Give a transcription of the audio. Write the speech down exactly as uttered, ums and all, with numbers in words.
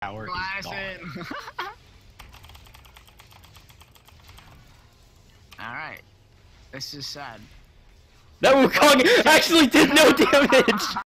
Power is gone. Alright. This is sad. That Wukong actually did no damage!